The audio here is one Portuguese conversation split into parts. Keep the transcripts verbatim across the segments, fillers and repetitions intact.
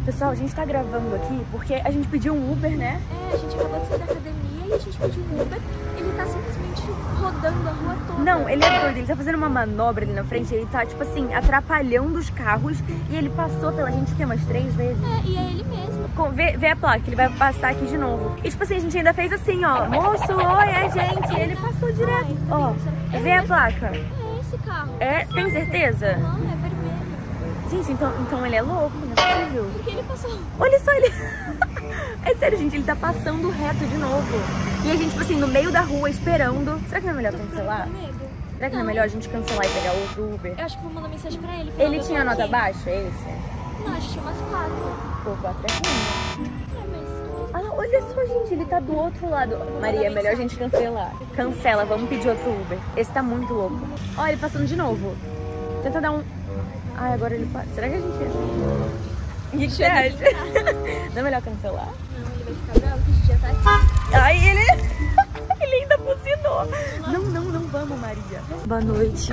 Pessoal, a gente tá gravando aqui porque a gente pediu um Uber, né? É, a gente acabou de sair da academia e a gente pediu um Uber. Ele tá simplesmente rodando a rua toda. Não, ele é doido, ele tá fazendo uma manobra ali na frente, ele tá, tipo assim, atrapalhando os carros e ele passou pela gente, que umas três vezes. É, e é ele mesmo. Com, vê, vê a placa, ele vai passar aqui de novo. E tipo assim, a gente ainda fez assim, ó, moço, oi, é gente, ele passou direto. Ó, vê a placa. É esse carro. É, tem certeza? Não, é vermelho. Gente, então, então ele é louco, não é possível. Porque ele passou. Olha só, ele... É sério, gente, ele tá passando reto de novo. E a gente, tipo assim, no meio da rua, esperando. Será que não é melhor cancelar? Será que não é melhor a gente cancelar e pegar outro Uber? Eu acho que vou mandar mensagem pra ele. Ele tinha nota baixa, esse? Não, acho que tinha umas quatro. Pô, quatro é ruim, né? É, mas... Ah, olha só, gente, ele tá do outro lado. Maria, é melhor a gente cancelar. Cancela, vamos pedir outro Uber. Esse tá muito louco. Ó, ele passando de novo. Tenta dar um... Ai, agora ele passa. Será que a gente... O que você acha? Não é melhor cancelar? Não, ele vai ficar bravo que a gente já tá aqui. Ai, ele... ele ainda buzinou. Não, não, não vamos, Maria. Boa noite.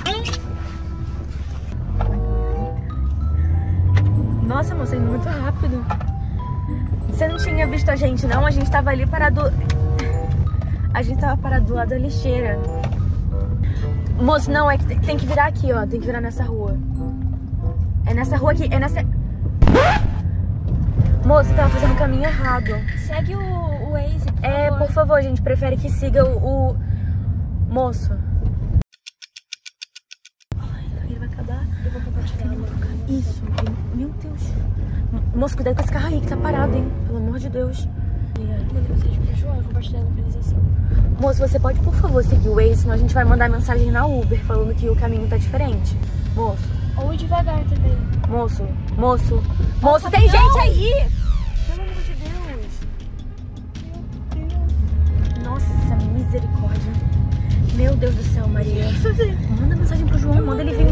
Nossa, moça, indo muito rápido. Você não tinha visto a gente, não? A gente tava ali parado... A gente tava parado do lado da lixeira. Moço, não, é que tem que virar aqui, ó. Tem que virar nessa rua. É nessa rua aqui, é nessa... Moço, tava fazendo o caminho errado. Segue o, o Waze, por favor. É, por favor, a gente prefere que siga o... o... Moço. Ai, ele vai acabar. Eu vou compartilhar. Isso, meu Deus. Moço, cuidado com esse carro aí que tá parado, hein? Pelo amor de Deus. Manda mensagem pro João, compartilhar a localização. Moço, você pode, por favor, seguir o Waze, senão a gente vai mandar mensagem na Uber falando que o caminho tá diferente. Moço. Ou ir devagar também. Moço, moço, moço, tem gente aí! Pelo amor de Deus. Meu Deus. Nossa, misericórdia. Meu Deus do céu, Maria. Manda mensagem pro João, manda ele vir.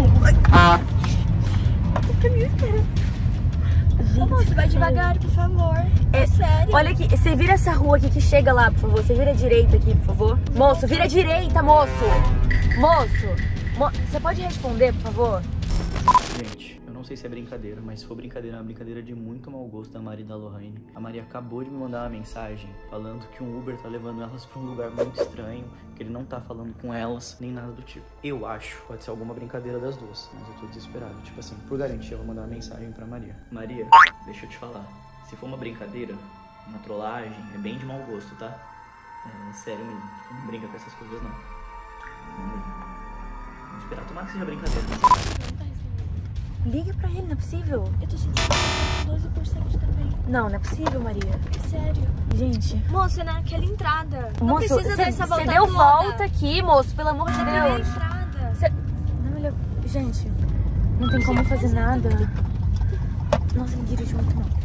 O caminho inteiro. Ô, moço, vai devagar, por favor. É, é sério. Olha aqui, você vira essa rua aqui que chega lá, por favor. Você vira a direita aqui, por favor. Moço, vira a direita, moço. Moço, mo você pode responder, por favor? Gente, eu não sei se é brincadeira, mas se for brincadeira, é uma brincadeira de muito mau gosto da Mari e da Lohane. A Maria acabou de me mandar uma mensagem falando que um Uber tá levando elas pra um lugar muito estranho, que ele não tá falando com elas, nem nada do tipo. Eu acho, pode ser alguma brincadeira das duas, mas eu tô desesperado. Tipo assim, por garantia, eu vou mandar uma mensagem pra Maria. Maria, deixa eu te falar, se for uma brincadeira, uma trollagem, é bem de mau gosto, tá? É sério mesmo, tipo, não brinca com essas coisas não. Não brinca. Vamos esperar, tomara que seja brincadeira. Não tá respondendo. Liga pra ele, não é possível. Eu tô sentindo que doze por cento também. Não, não é possível, Maria. É sério. Gente. Moço, é naquela entrada. Não Moço, precisa dar essa volta você deu toda. volta aqui, moço, pelo amor de Você deu a Deus. entrada. Cê... Não, ele... Gente, não tem como fazer nada. Nossa, ele dirige muito mal.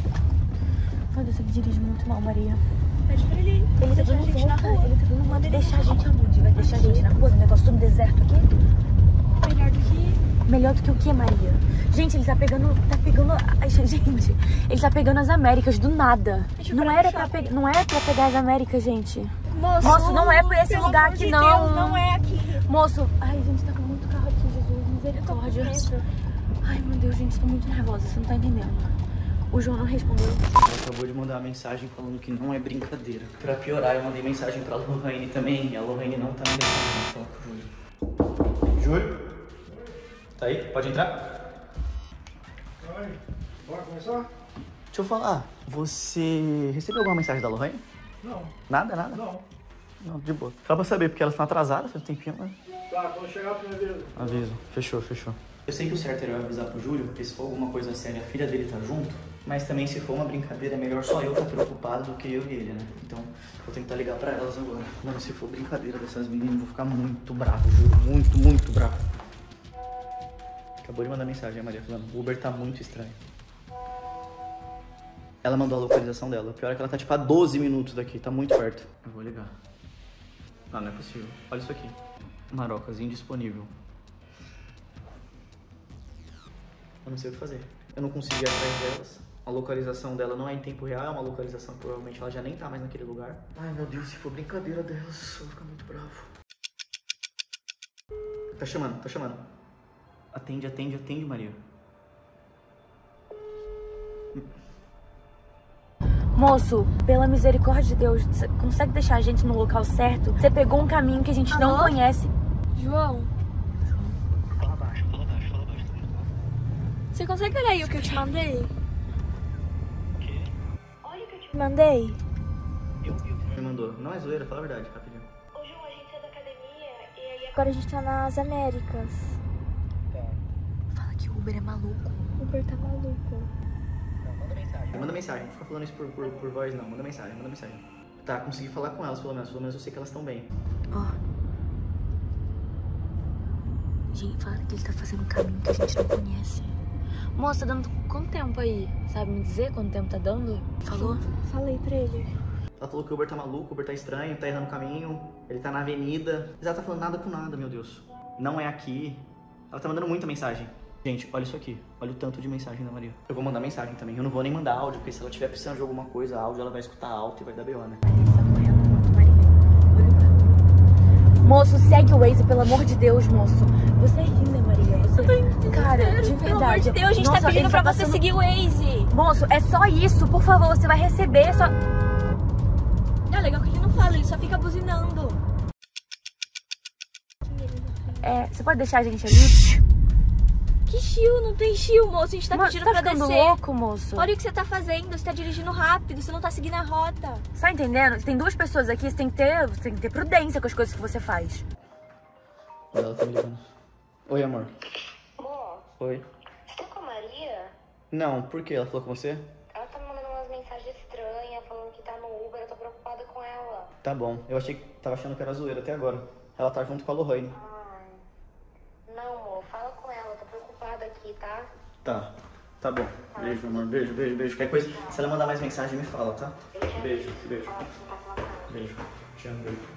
Meu Deus, ele dirige muito mal, Maria. Pede pra ele. Ele tá deixar dando a gente na volta, rua. ele tá dando volta. Deixar a gente aonde? Vai deixar a gente na rua? No negócio todo deserto aqui? Melhor do que... Melhor do que o que, Maria? Gente, ele tá pegando... Tá pegando... Ai, gente, ele tá pegando as Américas do nada. Não era, pra pe... não era pra pegar as Américas, gente. Moço, Moço, não é por esse pelo lugar amor aqui, de não. Deus, não é aqui. Moço, ai, gente, tá com muito carro aqui, Jesus, misericórdia. Eu tô com medo. Ai, meu Deus, gente, tô muito nervosa, você não tá entendendo. O João não respondeu. Ela acabou de mandar uma mensagem falando que não é brincadeira. Pra piorar, eu mandei mensagem pra Lohane também, e a Lohane não tá me deixando falar com o Júlio. Júlio? Tá aí? Pode entrar? Oi, bora começar? Deixa eu falar, você recebeu alguma mensagem da Lohane? Não. Nada, nada? Não. Não, de boa. Só pra saber, porque elas estão atrasadas, faz um tempinho, né? Tá, quando chegar a primeira vez. Aviso. Fechou, fechou. Eu sei que o certo era eu avisar pro Júlio, porque se for alguma coisa séria, a filha dele tá junto. Mas também, se for uma brincadeira, é melhor só eu estar preocupado do que eu e ele, né? Então, vou tentar ligar pra elas agora. Mano, se for brincadeira dessas meninas, eu vou ficar muito bravo, juro. Muito, muito bravo. Acabou de mandar mensagem, a Maria, falando, o Uber tá muito estranho. Ela mandou a localização dela. O pior é que ela tá, tipo, a doze minutos daqui. Tá muito perto. Eu vou ligar. Não, não é possível. Olha isso aqui. Marocas, indisponível. Eu não sei o que fazer. Eu não consegui ir atrás delas. A localização dela não é em tempo real, é uma localização que provavelmente ela já nem tá mais naquele lugar. Ai, meu Deus, se for brincadeira delas, eu vou ficar muito bravo. Tá chamando, tá chamando. Atende, atende, atende, Maria. Moço, pela misericórdia de Deus, você consegue deixar a gente no local certo? Você pegou um caminho que a gente não Alô? conhece. João, Fala baixo, fala baixo, fala baixo. você consegue olhar aí o que eu te mandei? O quê? Olha o que eu te mandei. Eu vi o que me mandou. Não é zoeira, fala a verdade, rapidinho. Ô João, a gente saiu da academia e aí agora a gente tá nas Américas. Fala que o Uber é maluco. O Uber tá maluco. Manda mensagem. Manda mensagem, não fica falando isso por, por, por voz não. Manda mensagem, manda mensagem. Tá, consegui falar com elas pelo menos. Pelo menos eu sei que elas estão bem. Ó. Gente, fala que ele tá fazendo um caminho que a gente não conhece. Moça, tá dando quanto tempo aí? Sabe me dizer quanto tempo tá dando? Falou? Falei pra ele. Ela falou que o Uber tá maluco, o Uber tá estranho, tá errando o caminho, ele tá na avenida. Mas ela tá falando nada com nada, meu Deus. Não é aqui. Ela tá mandando muita mensagem. Gente, olha isso aqui. Olha o tanto de mensagem da Maria. Eu vou mandar mensagem também. Eu não vou nem mandar áudio, porque se ela tiver precisando de alguma coisa, áudio, ela vai escutar alto e vai dar B O, né? Maria tá correndo muito, Maria. Olha o barulho. Moço, segue o Waze, pelo amor de Deus, moço. Você é linda, Maria. Você... Cara, de verdade. Pelo amor de Deus, a gente Nossa, tá pedindo ele pra tá você passando- seguir o Waze. Moço, é só isso, por favor, você vai receber, só... Não, é legal que ele não fala, ele só fica buzinando. É, você pode deixar a gente ali? Que chill, não tem chill, moço. A gente tá Mano, pedindo tá pra ficando descer. louco, moço? Olha o que você tá fazendo, você tá dirigindo rápido, você não tá seguindo a rota. Você tá entendendo? Tem duas pessoas aqui, você tem que ter, você tem que ter prudência com as coisas que você faz. Olha, ela tá me ligando. Oi, amor. Amor, Oi. você tá com a Maria? Não, por quê? Ela falou com você? Ela tá me mandando umas mensagens estranhas, falando que tá no Uber, eu tô preocupada com ela. Tá bom. Eu achei que tava achando que era zoeira até agora. Ela tá junto com a Lohane. Ai, não, amor, fala com ela, eu tô preocupada aqui, tá? Tá. Tá bom. Beijo, amor. Beijo, beijo, beijo. Qualquer coisa, se ela mandar mais mensagem, me fala, tá? Beijo, beijo. Beijo. Te amo, beijo.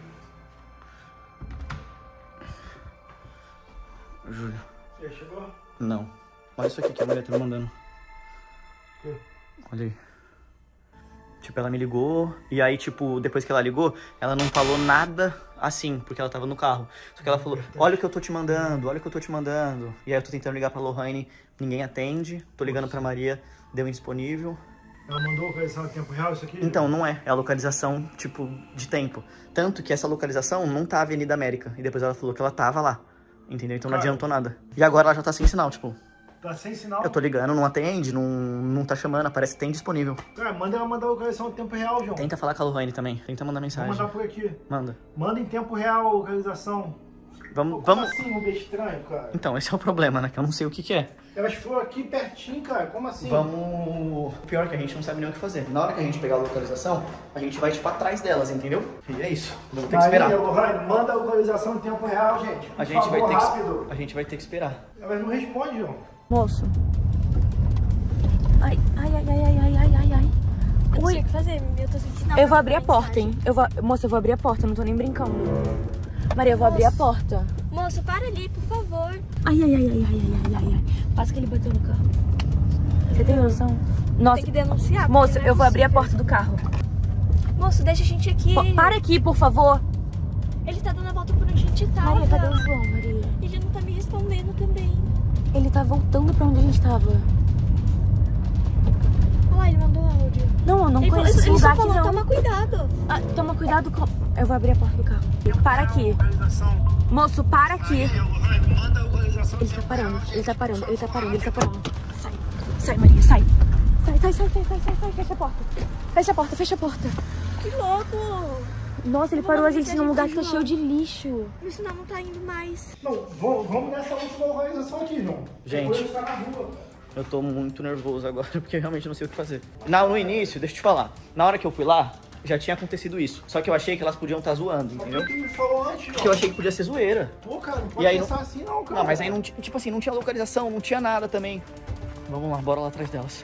Júlio. E aí, chegou? Não. Olha isso aqui que a Maria tá me mandando. Que? Olha aí. Tipo, ela me ligou e aí, tipo, depois que ela ligou, ela não falou nada assim, porque ela tava no carro. Só que ela falou, olha o que eu tô te mandando, olha o que eu tô te mandando. E aí eu tô tentando ligar pra Lohane, ninguém atende. Tô ligando pra Maria, deu indisponível. Ela mandou localizar em tempo real isso aqui? Então, não é. É a localização, tipo, de tempo. Tanto que essa localização não tá Avenida América. E depois ela falou que ela tava lá. Entendeu? Então não Cara. adiantou nada. E agora ela já tá sem sinal, tipo... Tá sem sinal? Eu tô ligando, não atende, não, não tá chamando, aparece que tem disponível. Cara, manda ela mandar a localização em tempo real, João. Tenta falar com a Lohane também, tenta mandar Vou mensagem. mandar por aqui. Manda. Manda em tempo real a localização. Vamos, Como vamos... assim, Uber estranho, cara? Então, esse é o problema, né? Que eu não sei o que que é. Elas foram aqui pertinho, cara. Como assim? Vamos... O pior é que a gente não sabe nem o que fazer. Na hora que a gente pegar a localização, a gente vai, tipo, atrás delas, entendeu? E é isso. Vamos ter que esperar. Maria, Lohane, manda a localização em tempo real, gente. Por A gente, vai favor, ter que... rápido. a gente vai ter que esperar. Elas não respondem, João. Moço. Ai, ai, ai, ai, ai, ai, ai, ai, ai. Eu não Ui. sei o que fazer, eu tô sem sinal. Eu vou abrir a porta, hein? Eu vou... Moça, eu vou abrir a porta, eu não tô nem brincando. Maria, eu vou abrir a porta. Moço, para ali, por favor. Ai, ai, ai, ai, ai, ai, ai, ai. Quase que ele bateu no carro. Você tem noção? Nossa, Tem que denunciar. moço, porque não é eu vou abrir a possível. porta do carro. Moço, deixa a gente aqui. Pô, para aqui, por favor. Ele tá dando a volta por onde a gente tava. Maria, cadê o João, Maria? Ele não tá me respondendo também. Ele tá voltando pra onde a gente tava. Olha lá, ele mandou áudio. Não, eu não Ele, falou, conheço esse ele só lugar aqui, falou, não. toma cuidado. Ah, toma cuidado com... Eu vou abrir a porta do carro. Para aqui. Moço, para aqui. Manda a localização Ele tá parando, ele tá parando, ele tá parando, ele tá parando. Sai, sai, Maria, sai. Sai, sai, sai, sai, sai, sai, sai, fecha a porta. Fecha a porta, fecha a porta. Que louco. Nossa, ele Vou parou a mandar gente mensagem num lugar pro que tá João. cheio de lixo. Meu sinal não tá indo mais. Não, vamos, vamos nessa última localização aqui, João. Gente. Depois tá na rua. Eu tô muito nervoso agora, porque eu realmente não sei o que fazer. Na, no início, deixa eu te falar, na hora que eu fui lá, já tinha acontecido isso. Só que eu achei que elas podiam estar zoando, Por entendeu? que tu me falou antes, Porque eu João? achei que podia ser zoeira. Pô, cara, não pode E aí pensar não- assim não, cara. Não, mas aí não tinha, tipo assim, não tinha localização, não tinha nada também. Vamos lá, bora lá atrás delas.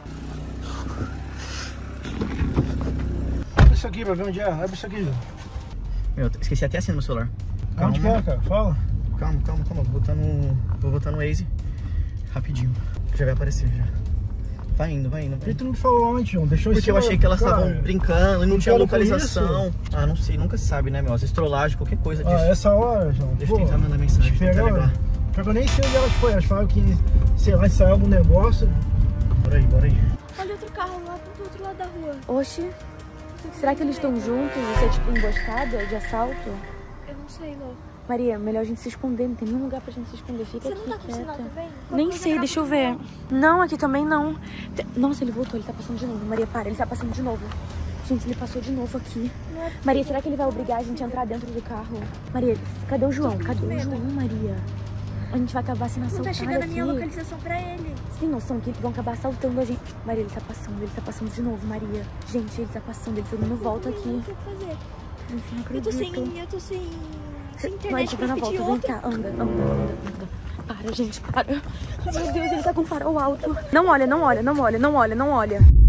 Abre isso aqui pra ver onde é. Abre isso aqui, João. Meu, esqueci até assim no meu celular. Onde que é, cara? Fala. Calma, calma, calma. Vou botar no. Vou botar no Waze. Rapidinho. Já vai aparecer já. Vai indo, vai indo, Por vai que indo. tu não me falou antes, João? Deixou Porque eu isso, achei que elas cara. estavam brincando e não não tinha quero com localização. Ah, não sei, nunca se sabe, né, meu? Às vezes trollagem, qualquer coisa disso. Ah, essa hora, João. Deixa eu tentar mandar mensagem, Espera, tentar ligar. eu nem sei onde elas foram. Elas falaram que, sei lá, saiu algum negócio. Bora aí, bora aí. Olha outro carro. carro lá do outro lado da rua. Oxi, será que eles estão juntos? Isso é tipo emboscada de assalto? Eu não sei, Lô. Maria, melhor a gente se esconder, não tem nenhum lugar pra gente se esconder. Fica Você aqui, não tá com quieta. sinal também? Nem Qualquer sei, coisa deixa eu grava ver. no sinal. Não, aqui também não. Te- Nossa, ele voltou, ele tá passando de novo. Maria, para, ele tá passando de novo. Gente, ele passou de novo aqui. Não é Maria, será que ele vai obrigar a gente a entrar dentro do carro? Maria, cadê o João? Cadê o medo. João, Maria? A gente vai acabar sendo Não assaltado tá chegando a minha aqui. localização pra ele. Você tem noção que eles vão acabar assaltando a gente? Maria, ele tá passando, ele tá passando de novo, Maria. Gente, ele tá passando, ele foi dando volta Eu aqui. não sei o que fazer. Enfim, não Eu tô acredito. sem... Eu tô sem... Sem Vai, internet tá pra dando a pedir volta, vem outra. cá, anda, anda, anda, anda. Para, gente, para. Meu Deus, ele tá com farol alto. Não olha, não olha, não olha, não olha, não olha.